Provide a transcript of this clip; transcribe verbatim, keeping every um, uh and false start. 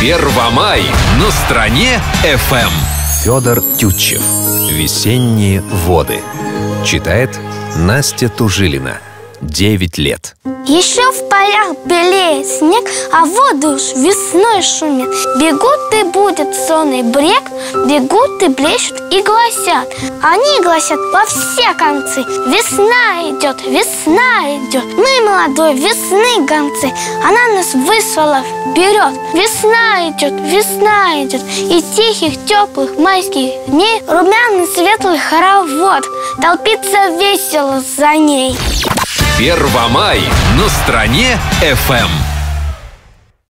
Первомай на стране эф эм. Федор Тютчев. «Весенние воды». Читает Настя Тужилина. девять лет. Еще в полях белеет снег, а воды уж весной шумят. Бегут и будет сонный брег, бегут и блещут и гласят. Они гласят во все концы: весна идет, весна идет. Мы, молодой весны гонцы, она нас выслала вперед. Весна идет, весна идет, и тихих, теплых майских дней румяный светлый хоровод толпится весело за ней. Первомай на стране эф эм.